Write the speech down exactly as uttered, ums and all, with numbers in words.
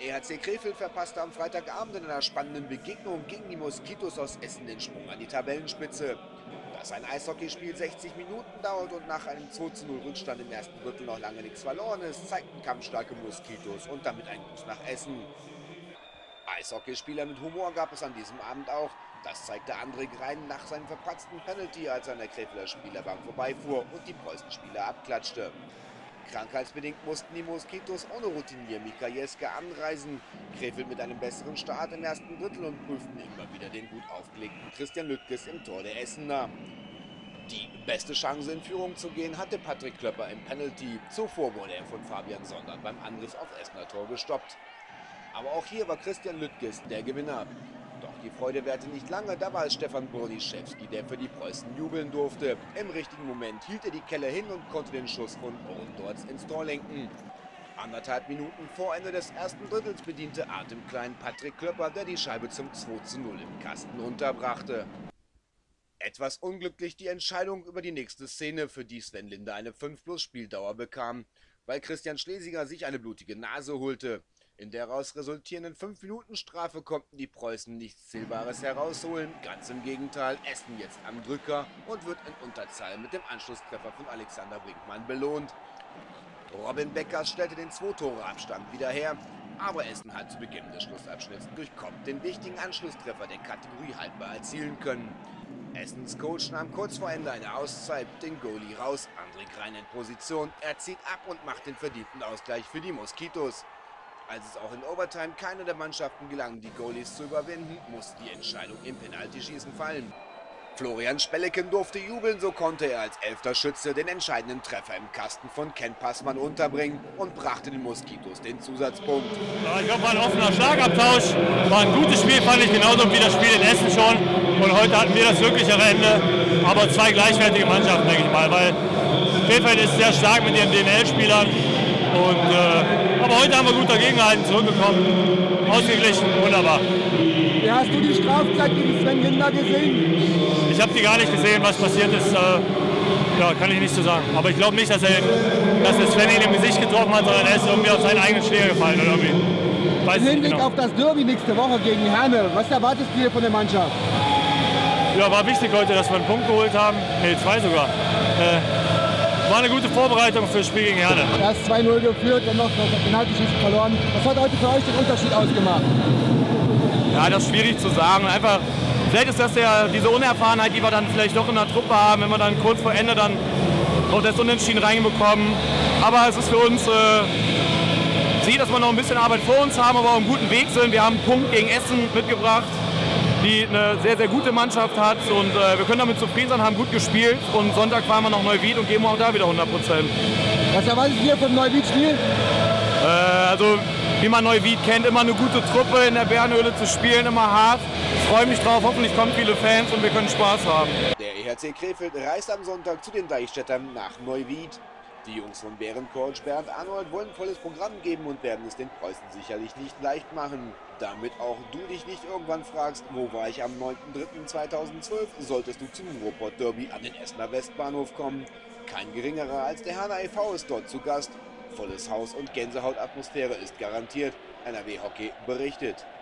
E H C Krefeld verpasste am Freitagabend in einer spannenden Begegnung gegen die Moskitos aus Essen den Sprung an die Tabellenspitze. Dass ein Eishockeyspiel sechzig Minuten dauert und nach einem zwei zu null Rückstand im ersten Drittel noch lange nichts verloren ist, zeigten kampfstarke Moskitos und damit ein Gruß nach Essen. Eishockeyspieler mit Humor gab es an diesem Abend auch. Das zeigte André Grein nach seinem verpratzten Penalty, als er an der Krefelder Spielerbank vorbeifuhr und die Preußen-Spieler abklatschte. Krankheitsbedingt mussten die Moskitos ohne Routinier Mika Jeske anreisen. Krefeld mit einem besseren Start im ersten Drittel und prüften immer wieder den gut aufgelegten Christian Lüttges im Tor der Essener. Die beste Chance in Führung zu gehen hatte Patrick Klöpper im Penalty. Zuvor wurde er von Fabian Sondert beim Angriff auf Essener Tor gestoppt. Aber auch hier war Christian Lüttges der Gewinner. Doch die Freude währte nicht lange, da war es Stefan Burdiszewski, der für die Preußen jubeln durfte. Im richtigen Moment hielt er die Kelle hin und konnte den Schuss von Oren Dortz ins Tor lenken. Anderthalb Minuten vor Ende des ersten Drittels bediente atemklein Patrick Klöpper, der die Scheibe zum zwei zu null im Kasten unterbrachte. Etwas unglücklich die Entscheidung über die nächste Szene, für die Sven Linde eine fünf plus Spieldauer bekam, weil Christian Schlesinger sich eine blutige Nase holte. In der daraus resultierenden fünf Minuten Strafe konnten die Preußen nichts Zählbares herausholen. Ganz im Gegenteil, Essen jetzt am Drücker und wird in Unterzahl mit dem Anschlusstreffer von Alexander Brinkmann belohnt. Robin Beckers stellte den Zwei-Tore-Abstand wieder her, aber Essen hat zu Beginn des Schlussabschnitts durch Kopp den wichtigen Anschlusstreffer der Kategorie haltbar erzielen können. Essens Coach nahm kurz vor Ende eine Auszeit, den Goalie raus, André Grein in Position, er zieht ab und macht den verdienten Ausgleich für die Moskitos. Als es auch in Overtime keiner der Mannschaften gelang, die Goalies zu überwinden, musste die Entscheidung im Penaltyschießen fallen. Florian Spelleken durfte jubeln, so konnte er als elfter Schütze den entscheidenden Treffer im Kasten von Ken Passmann unterbringen und brachte den Moskitos den Zusatzpunkt. Ja, ich glaube, war ein offener Schlagabtausch, war ein gutes Spiel, fand ich, genauso wie das Spiel in Essen schon. Und heute hatten wir das glücklichere Ende, aber zwei gleichwertige Mannschaften, denke ich mal, weil Krefeld ist sehr stark mit ihren D N L-Spielern. Und, äh, aber heute haben wir gut dagegen gehalten, zurückgekommen, ausgeglichen, wunderbar. Wie hast du die Strafzeit gegen Sven Linder gesehen? Ich habe die gar nicht gesehen, was passiert ist, äh, ja, kann ich nicht so sagen. Aber ich glaube nicht, dass er, dass er Sven ihn im Gesicht getroffen hat, sondern er ist irgendwie auf seinen eigenen Schläger gefallen. Oder irgendwie. Weiß Im Hinblick genau. auf das Derby nächste Woche gegen Herne, was erwartest du hier von der Mannschaft? Ja, war wichtig heute, dass wir einen Punkt geholt haben, ne, zwei sogar. Äh, War eine gute Vorbereitung für das Spiel gegen Herne. Erst zwei null geführt und noch das Penaltyschießen verloren. Was hat heute für euch den Unterschied ausgemacht? Ja, das ist schwierig zu sagen. Einfach, vielleicht ist das ja diese Unerfahrenheit, die wir dann vielleicht doch in der Truppe haben, wenn wir dann kurz vor Ende dann auch das Unentschieden reinbekommen. Aber es ist für uns, äh, ich sehe, dass wir noch ein bisschen Arbeit vor uns haben, aber auf einem guten Weg sind. Wir haben einen Punkt gegen Essen mitgebracht, die eine sehr, sehr gute Mannschaft hat, und äh, wir können damit zufrieden sein, haben gut gespielt, und Sonntag fahren wir nach Neuwied und geben auch da wieder hundert Prozent. Was erwartet ihr vom Neuwied-Spiel? Äh, also, wie man Neuwied kennt, immer eine gute Truppe in der Bärenhöhle zu spielen, immer hart. Ich freue mich drauf, hoffentlich kommen viele Fans und wir können Spaß haben. Der E H C Krefeld reist am Sonntag zu den Deichstädtern nach Neuwied. Die Jungs von Bärencoach Bernd Arnold wollen volles Programm geben und werden es den Preußen sicherlich nicht leicht machen. Damit auch du dich nicht irgendwann fragst, wo war ich am neunten dritten zweitausendzwölf, solltest du zum Ruhrpott Derby an den Essener Westbahnhof kommen. Kein geringerer als der Herner e V ist dort zu Gast. Volles Haus und Gänsehautatmosphäre ist garantiert, N R W Hockey berichtet.